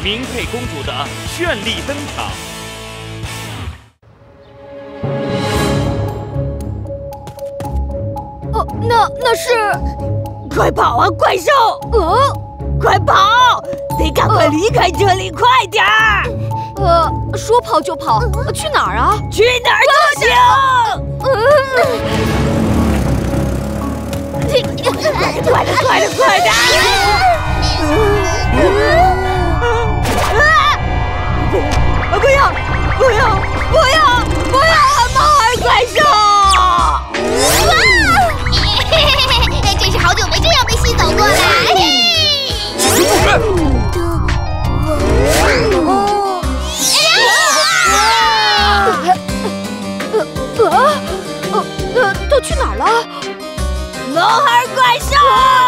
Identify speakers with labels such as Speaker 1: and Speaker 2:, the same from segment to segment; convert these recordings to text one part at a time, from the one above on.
Speaker 1: 明佩公主的绚丽登场。
Speaker 2: 哦，那是……
Speaker 3: 快跑啊，怪兽！快跑！得赶快离开这里，快点儿！
Speaker 2: 说跑就跑，去哪儿啊？
Speaker 3: 去哪儿都行。快点！不要！猫儿怪兽！
Speaker 4: 真是好久没这样被吸走过了。
Speaker 2: 都去哪儿了？
Speaker 3: 猫儿怪兽！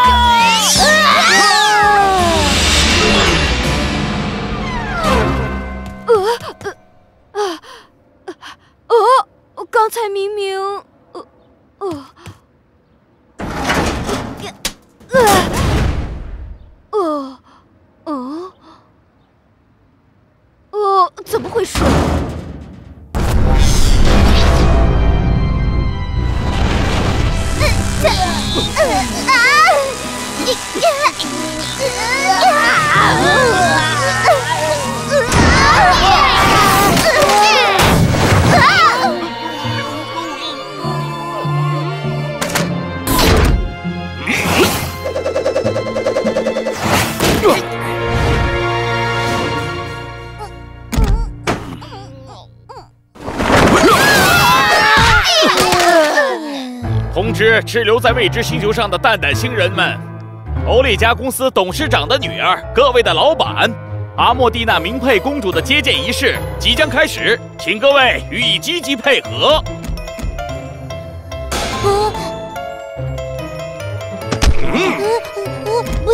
Speaker 2: 刚才明明……怎么回事？
Speaker 1: 通知滞留在未知星球上的蛋蛋星人们，欧列加公司董事长的女儿，各位的老板，阿莫蒂娜明佩公主的接见仪式即将开始，请各位予以积极配合。
Speaker 4: 不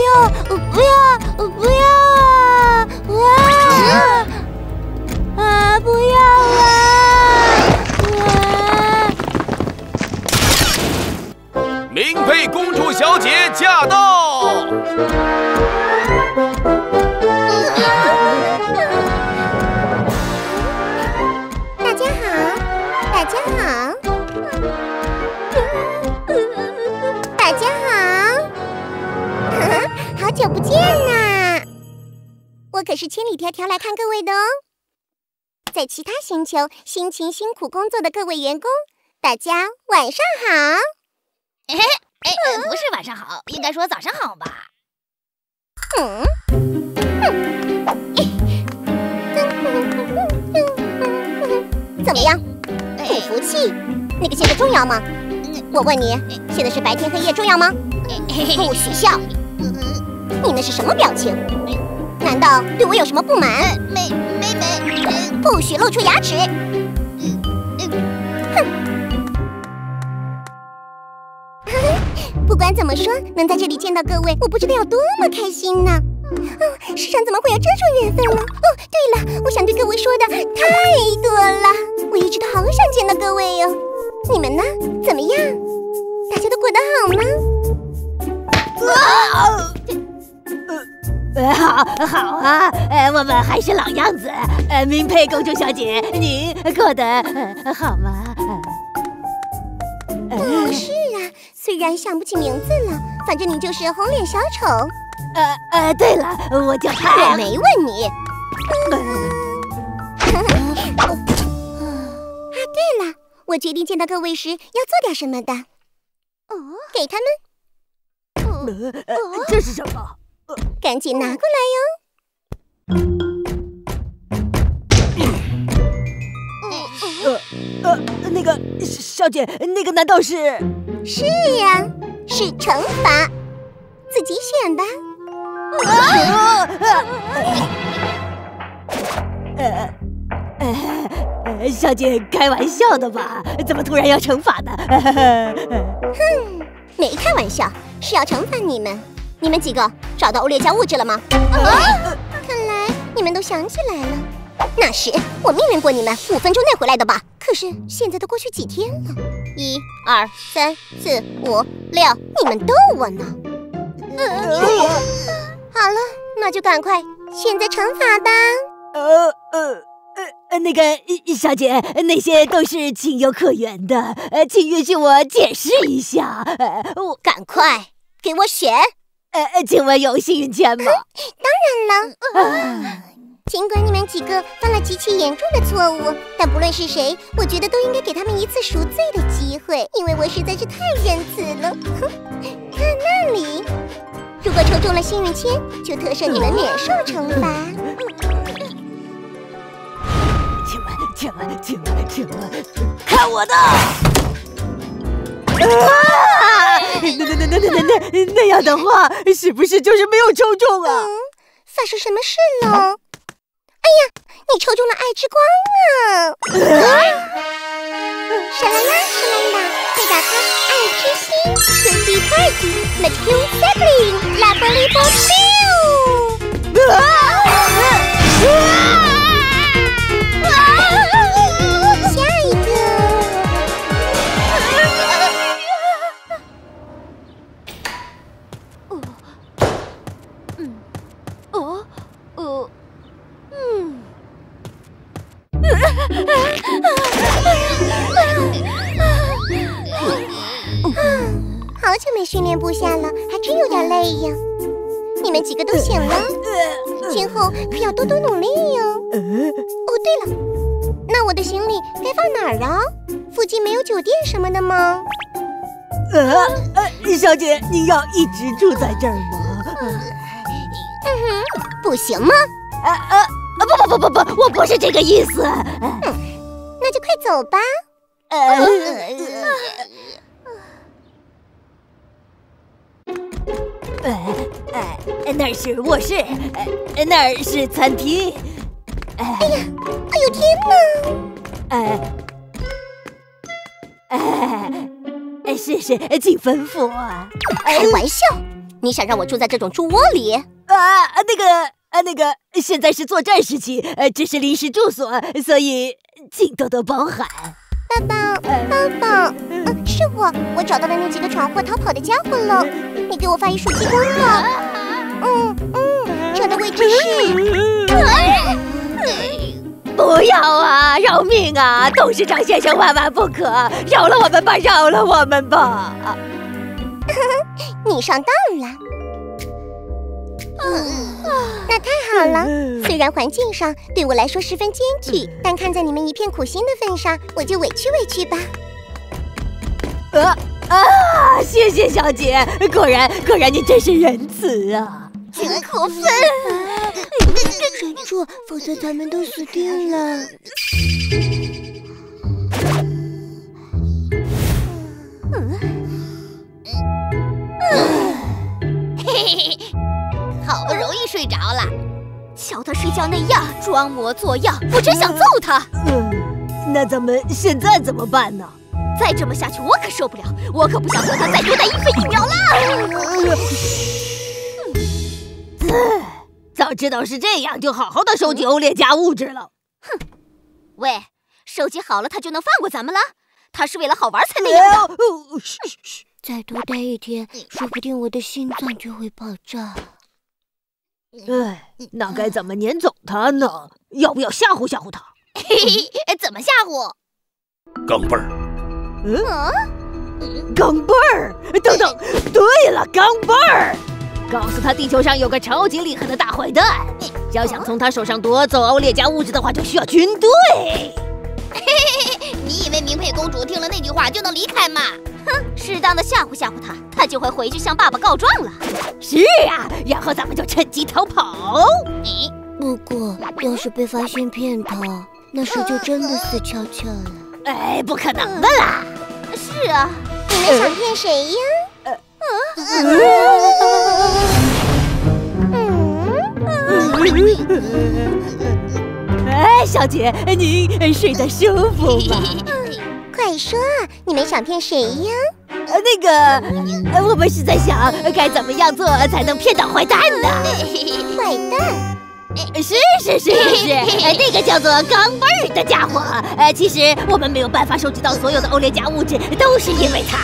Speaker 4: 要
Speaker 1: 明佩公主小姐驾到！
Speaker 4: 大家好，大家好，大家好，好久不见呐！我可是千里迢迢来看各位的哦。在其他星球辛勤苦工作的各位员工，大家晚上好。
Speaker 5: 不是晚上好，应该说早上好吧。
Speaker 4: 怎么样？不服气？那个现在重要吗？我问你，现在是白天黑夜重要吗？不许笑！你那是什么表情？难道对我有什么不满？
Speaker 5: 没。
Speaker 4: 不许露出牙齿！不管怎么说，能在这里见到各位，我不知道有多么开心呢！世上怎么会有这种缘分呢？对了，我想对各位说的太多了，我一直都好想见到各位哟。你们呢？怎么样？大家都过得
Speaker 3: 好啊，我们还是老样子。明佩公主小姐，你过得好吗？
Speaker 4: 是啊，虽然想不起名字了，反正你就是红脸小丑。
Speaker 3: 对了，我叫他。
Speaker 4: 我没问你。对了，我决定见到各位时要做点什么的。给他们。
Speaker 3: 这是什么？
Speaker 4: 赶紧拿过来哟。
Speaker 3: 那个小姐，那个难道是？
Speaker 4: 是呀，是惩罚，自己选吧。
Speaker 3: 小姐开玩笑的吧？怎么突然要惩罚呢？
Speaker 4: 没开玩笑，是要惩罚你们。你们几个找到欧列加物质了吗？看来你们都想起来了。那时我命令过你们5分钟内回来的吧？可是现在都过去几天了？1、2、3、4、5、6，你们逗我呢。好了，那就赶快现在惩罚吧。
Speaker 3: 那个小姐，那些都是情有可原的，请允许我解释一下。
Speaker 4: 赶快给我选。
Speaker 3: 请问有幸运签吗？
Speaker 4: 当然了。尽管你们几个犯了极其严重的错误，但不论是谁，我觉得都应该给他们一次赎罪的机会，因为我实在是太仁慈了。哼，看那里，如果抽中了幸运签，就特赦你们免受惩罚。请问，
Speaker 3: 看我的！那样的话，是不是就是没有抽中啊？
Speaker 4: 发生什么事了？哎呀，你抽中了爱之光啊！沙啦啦，沙啦啦，快打开爱之心 ，Cookie Party，Let's go cycling， La Boli Boli。下一个。好久没训练部下了，还真有点累呀。你们几个都醒了，今后可要多多努力哟。哦，对了，那我的行李该放哪儿啊？附近没有酒店什么的吗？
Speaker 3: 小姐，您要一直住在这儿吗？
Speaker 4: 不行吗？
Speaker 3: 不，我不是这个意思。
Speaker 4: 那就快走吧。
Speaker 3: 那儿是卧室，那儿是餐厅。
Speaker 4: 哎呦天
Speaker 3: 哪！是，请吩咐。
Speaker 4: 开玩笑，你想让我住在这种猪窝里？
Speaker 3: 那个，现在是作战时期，只是临时住所，所以请多多包涵。
Speaker 4: 爸爸，是我找到了那几个闯祸逃跑的家伙了。你给我发一束激光吧。这的位置是……
Speaker 3: 不要啊！饶命啊！董事长先生万万不可！饶了我们吧！饶了我们吧！
Speaker 4: 你上当了。那太好了。虽然环境上对我来说十分艰巨，但看在你们一片苦心的份上，我就委屈吧。
Speaker 3: 谢谢小姐，果然你真是仁慈啊！
Speaker 4: 真过分！站住，否则咱们都死定了。
Speaker 5: 好不容易睡着了，
Speaker 2: 瞧他睡觉那样，装模作样，我真想揍他。
Speaker 3: 那咱们现在怎么办呢？
Speaker 2: 再这么下去，我可受不了，我可不想和他再多待1分1秒了。
Speaker 3: 早知道是这样，就好好的收集欧列家物质了。
Speaker 2: 哼，喂，收集好了，他就能放过咱们了？他是为了好玩才那样的。
Speaker 4: 再多待1天，说不定我的心脏就会爆炸。
Speaker 3: 那该怎么撵走他呢？要不要吓唬吓唬他？
Speaker 5: 怎么吓唬？
Speaker 1: 钢镚儿。
Speaker 3: 钢镚儿！等等，对了，钢镚儿！告诉他地球上有个超级厉害的大坏蛋，要想从他手上夺走欧列家物质的话，就需要军队。
Speaker 5: 你以为明佩公主听了那句话就能离开吗？
Speaker 2: 哼，适当的吓唬吓唬他，他就会回去向爸爸告状了。
Speaker 3: 是啊，然后咱们就趁机逃跑。
Speaker 4: 不过，要是被发现骗他，那时就真的死翘翘了。
Speaker 3: 不可能的啦！
Speaker 2: 是啊，
Speaker 4: 你们想骗谁呀？
Speaker 3: 小姐，您睡得舒服吗？
Speaker 4: 快说，你们想骗谁呀？
Speaker 3: 我们是在想该怎么样做才能骗到坏蛋呢？
Speaker 4: 坏蛋？
Speaker 3: 是，那个叫做钢镚儿的家伙。其实我们没有办法收集到所有的欧列家物质，都是因为他。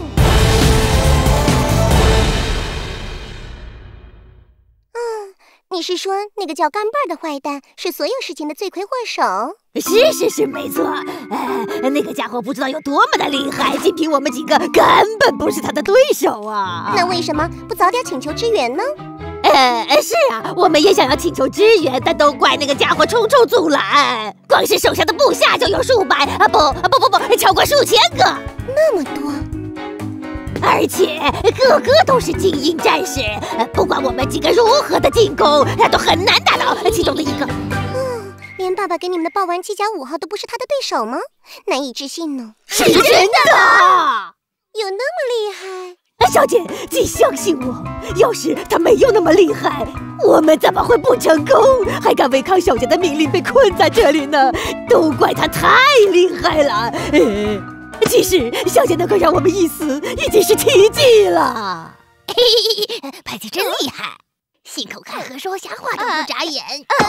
Speaker 4: 你你是说那个叫干贝儿的坏蛋是所有事情的罪魁祸首？
Speaker 3: 是，没错。那个家伙不知道有多么的厉害，仅凭我们几个根本不是他的对手啊！
Speaker 4: 那为什么不早点请求支援呢？
Speaker 3: 是啊，我们也想要请求支援，但都怪那个家伙重重阻拦。光是手下的部下就有数百不，超过数千个，
Speaker 4: 那么多，
Speaker 3: 而且个个都是精英战士，不管我们几个如何的进攻，他都很难打倒其中的一个。
Speaker 4: 连爸爸给你们的豹丸机甲5号都不是他的对手吗？难以置信呢。
Speaker 3: 是真的，
Speaker 4: 有那么厉害？
Speaker 3: 小姐，请相信我，要是他没有那么厉害，我们怎么会不成功，还敢违抗小姐的命令被困在这里呢？都怪他太厉害了。其实小姐能够让我们一死，已经是奇迹了。
Speaker 5: 派姐真厉害，信口开河，说瞎话都不眨眼。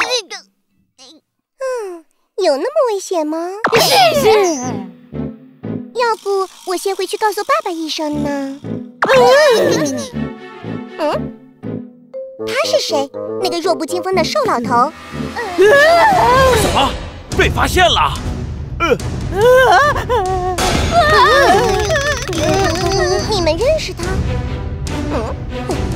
Speaker 4: 有那么危险吗？
Speaker 3: 是。
Speaker 4: 要不我先回去告诉爸爸一声呢？他是谁？那个弱不禁风的瘦老头？
Speaker 1: 什么？被发现了！
Speaker 4: 你们认识他？